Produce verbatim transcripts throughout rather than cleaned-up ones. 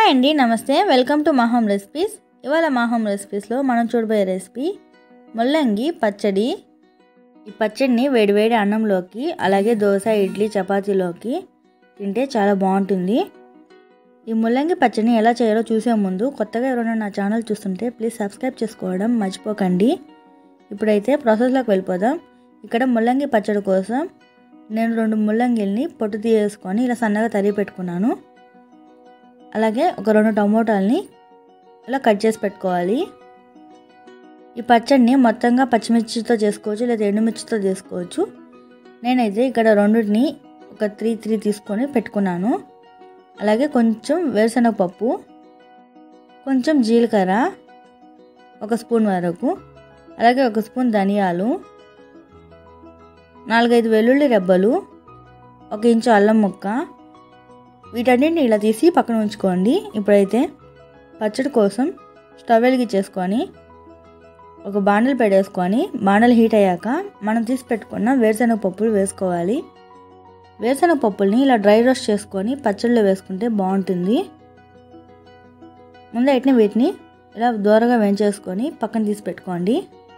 Hi అండి, నమస్తే. Welcome to మా హోమ్ రెసిపీస్. ఇవాళ మా హోమ్ రెసిపీస్లో మనం చూడబోయే రెసిపీ ముల్లంగి పచ్చడి. ఈ పచ్చడిని వేడివేడి అన్నంలోకి, అలాగే దోశ, ఇడ్లీ, చపాతీలోకి తింటే చాలా బాగుంటుంది. ఈ ముల్లంగి పచ్చడిని ఎలా చేయాలో చూసే ముందు కొత్తగా ఎవరైనా నా ఛానల్ చూస్తుంటే ప్లీజ్ సబ్స్క్రైబ్ చేసుకోవడం మర్చిపోకండి. ఇప్పుడైతే ప్రాసెస్లోకి వెళ్ళిపోదాం. ఇక్కడ ముల్లంగి పచ్చడి కోసం నేను రెండు ముల్లంగిల్ని పొట్టు తీసేసుకొని ఇలా సన్నగా తరిగి పెట్టుకున్నాను. అలాగే ఒక రెండు టమోటాలని ఇలా కట్ చేసి పెట్టుకోవాలి. ఈ పచ్చడిని మొత్తంగా పచ్చిమిర్చితో చేసుకోవచ్చు, లేదా ఎండుమిర్చితో చేసుకోవచ్చు. నేనైతే ఇక్కడ రెండింటిని ఒక త్రీ త్రీ తీసుకొని పెట్టుకున్నాను. అలాగే కొంచెం వేరుశనగ పప్పు, కొంచెం జీలకర్ర ఒక స్పూన్ వరకు, అలాగే ఒక స్పూన్ ధనియాలు, నాలుగైదు వెల్లుల్లి రెబ్బలు, ఒక ఇంచు అల్లం ముక్క, వీటన్నిటిని ఇలా తీసి పక్కన ఉంచుకోండి. ఇప్పుడైతే పచ్చడి కోసం స్టవ్ వెలిగించేసుకొని ఒక బాండలు పెట్టేసుకొని బాండలు హీట్ అయ్యాక మనం తీసి పెట్టుకున్న వేరుశనగ పప్పులు వేసుకోవాలి. వేరుశనగ పప్పుల్ని ఇలా డ్రై రోస్ట్ చేసుకొని పచ్చడిలో వేసుకుంటే బాగుంటుంది. ముందు వీటిని వీటిని ఇలా దూరగా వేయించేసుకొని పక్కన తీసి పెట్టుకోండి.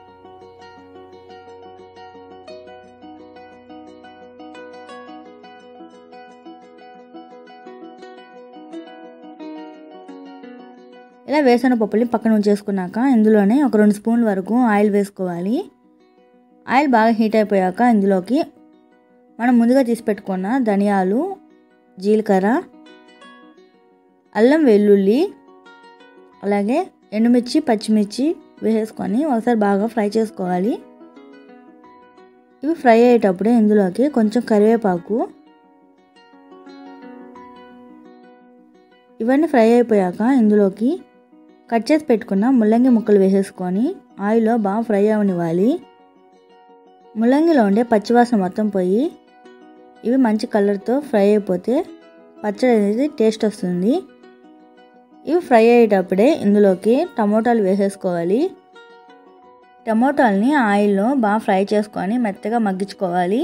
ఇలా వేరుశనగ పప్పుల్ని పక్కన ఉంచేసుకున్నాక ఇందులోనే ఒక రెండు స్పూన్ల వరకు ఆయిల్ వేసుకోవాలి. ఆయిల్ బాగా హీట్ అయిపోయాక ఇందులోకి మనం ముందుగా తీసి పెట్టుకున్న ధనియాలు, జీలకర్ర, అల్లం వెల్లుల్లి, అలాగే ఎండుమిర్చి, పచ్చిమిర్చి వేసుకొని ఒకసారి బాగా ఫ్రై చేసుకోవాలి. ఇవి ఫ్రై అయ్యేటప్పుడే ఇందులోకి కొంచెం కరివేపాకు, ఇవన్నీ ఫ్రై అయిపోయాక ఇందులోకి కట్ చేసి పెట్టుకున్న ముల్లంగి ముక్కలు వేసేసుకొని ఆయిల్లో బాగా ఫ్రై అవనివ్వాలి. ముల్లంగిలో ఉండే పచ్చివాసన మొత్తం పోయి ఇవి మంచి కలర్తో ఫ్రై అయిపోతే పచ్చడి అనేది టేస్ట్ వస్తుంది. ఇవి ఫ్రై అయ్యేటప్పుడే ఇందులోకి టమోటాలు వేసేసుకోవాలి. టమోటాలని ఆయిల్లో బాగా ఫ్రై చేసుకొని మెత్తగా మగ్గించుకోవాలి.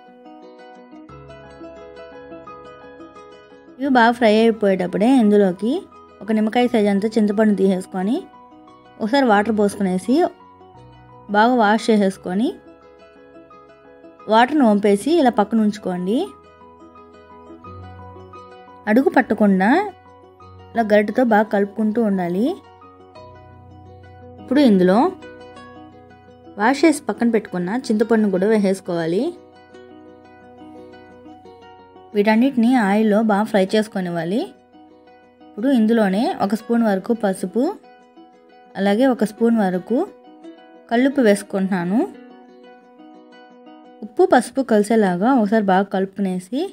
ఇవి బాగా ఫ్రై అయిపోయేటప్పుడే ఇందులోకి ఒక నిమ్మకాయ సైజ్ అంతా చింతపండు తీసేసుకొని ఒకసారి వాటర్ పోసుకునేసి బాగా వాష్ చేసేసుకొని వాటర్ని వంపేసి ఇలా పక్కన ఉంచుకోండి. అడుగు పట్టకుండా ఇలా గరిటెతో బాగా కలుపుకుంటూ ఉండాలి. ఇప్పుడు ఇందులో వాష్ చేసి పక్కన పెట్టుకున్న చింతపండును కూడా వేసేసుకోవాలి. వీటన్నిటిని ఆయిల్లో బాగా ఫ్రై చేసుకొనివ్వాలి. ఇప్పుడు ఇందులోనే ఒక స్పూన్ వరకు పసుపు, అలాగే ఒక స్పూన్ వరకు కల్లుప్పు వేసుకుంటున్నాను. ఉప్పు పసుపు కలిసేలాగా ఒకసారి బాగా కలుపుకునేసి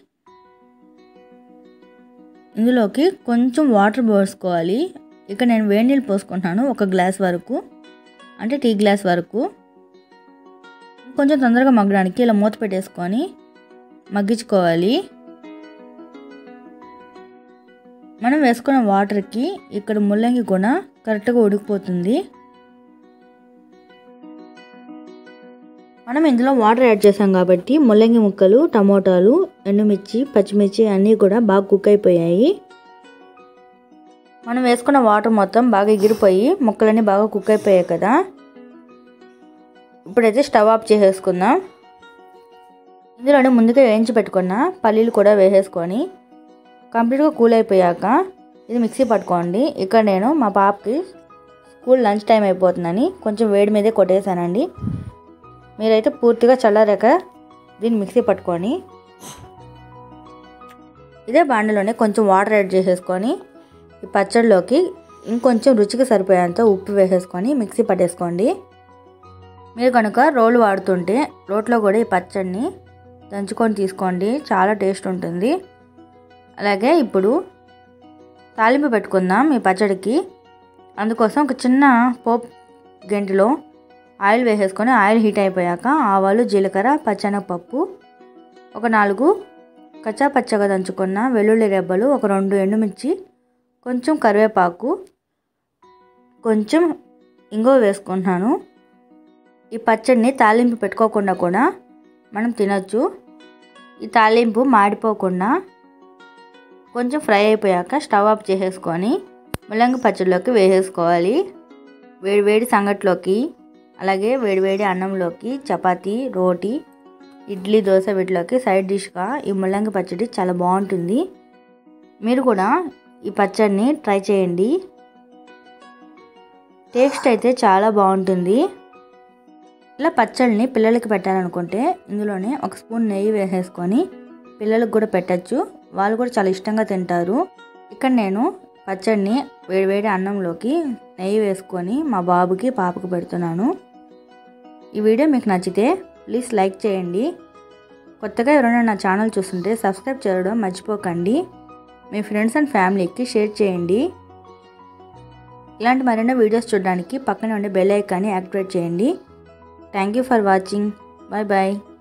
ఇందులోకి కొంచెం వాటర్ పోసుకోవాలి. ఇక నేను వేడి నీళ్ళు పోసుకుంటున్నాను ఒక గ్లాస్ వరకు, అంటే టీ గ్లాస్ వరకు. కొంచెం తొందరగా మగ్గడానికి ఇలా మూత పెట్టేసుకొని మగ్గించుకోవాలి. మనం వేసుకున్న వాటర్కి ఇక్కడ ముల్లంగి కూడా కరెక్ట్గా ఉడికిపోతుంది. మనం ఇందులో వాటర్ యాడ్ చేసాం కాబట్టి ముల్లంగి ముక్కలు, టమోటాలు, ఎండుమిర్చి, పచ్చిమిర్చి అన్నీ కూడా బాగా కుక్ అయిపోయాయి. మనం వేసుకున్న వాటర్ మొత్తం బాగా ఎగిరిపోయి ముక్కలన్నీ బాగా కుక్ అయిపోయాయి కదా. ఇప్పుడైతే స్టవ్ ఆఫ్ చేసేసుకుందాం. ఇందులోనే ముందుగా వేయించి పెట్టుకున్న పల్లీలు కూడా వేసేసుకొని కంప్లీట్గా కూల్ అయిపోయాక ఇది మిక్సీ పట్టుకోండి. ఇక్కడ నేను మా పాపకి స్కూల్ లంచ్ టైం అయిపోతుందని కొంచెం వేడి మీదే కొట్టేశానండి. మీరైతే పూర్తిగా చల్లారాక దీన్ని మిక్సీ పట్టుకొని ఇదే బాండలోనే కొంచెం వాటర్ యాడ్ చేసేసుకొని ఈ పచ్చడిలోకి ఇంకొంచెం రుచికి సరిపోయేంత ఉప్పు వేసేసుకొని మిక్సీ పట్టేసుకోండి. మీరు కనుక రోలు వాడుతుంటే రోట్లో కూడా ఈ పచ్చడిని దంచుకొని తీసుకోండి, చాలా టేస్ట్ ఉంటుంది. అలాగే ఇప్పుడు తాలింపు పెట్టుకుందాం ఈ పచ్చడికి. అందుకోసం ఒక చిన్న పోపు గంటిలో ఆయిల్ వేసేసుకొని ఆయిల్ హీట్ అయిపోయాక ఆవాలు, జీలకర్ర, పచ్చెనగపప్పు, ఒక నాలుగు కచ్చా పచ్చగా దంచుకున్న వెల్లుల్లి రెబ్బలు, ఒక రెండు ఎండుమిర్చి, కొంచెం కరివేపాకు, కొంచెం ఇంగువ వేసుకుంటున్నాను. ఈ పచ్చడిని తాలింపు పెట్టుకోకుండా కూడా మనం తినచ్చు. ఈ తాలింపు మాడిపోకుండా కొంచెం ఫ్రై అయిపోయాక స్టవ్ ఆఫ్ చేసేసుకొని ముల్లంగి పచ్చడిలోకి వేసేసుకోవాలి. వేడివేడి సంగట్లోకి అలాగే వేడివేడి అన్నంలోకి చపాతీ, రోటీ, ఇడ్లీ, దోశ వీటిలోకి సైడ్ డిష్గా ఈ ముల్లంగి పచ్చడి చాలా బాగుంటుంది. మీరు కూడా ఈ పచ్చడిని ట్రై చేయండి. టేస్ట్ అయితే చాలా బాగుంటుంది. ఇలా పచ్చడిని పిల్లలకి పెట్టాలనుకుంటే ఇందులోనే ఒక స్పూన్ నెయ్యి వేసేసుకొని పిల్లలకు కూడా పెట్టచ్చు. వాళ్ళు కూడా చాలా ఇష్టంగా తింటారు. ఇక్కడ నేను పచ్చడిని వేడివేడి అన్నంలోకి నెయ్యి వేసుకొని మా బాబుకి, పాపకు పెడుతున్నాను. ఈ వీడియో మీకు నచ్చితే ప్లీజ్ లైక్ చేయండి. కొత్తగా ఎవరైనా నా ఛానల్ చూస్తుంటే సబ్స్క్రైబ్ చేయడం మర్చిపోకండి. మీ ఫ్రెండ్స్ అండ్ ఫ్యామిలీకి షేర్ చేయండి. ఇలాంటి మరెన్నో వీడియోస్ చూడడానికి పక్కనే ఉండే బెల్ ఐకాన్ని యాక్టివేట్ చేయండి. Thank you for watching. Bye bye.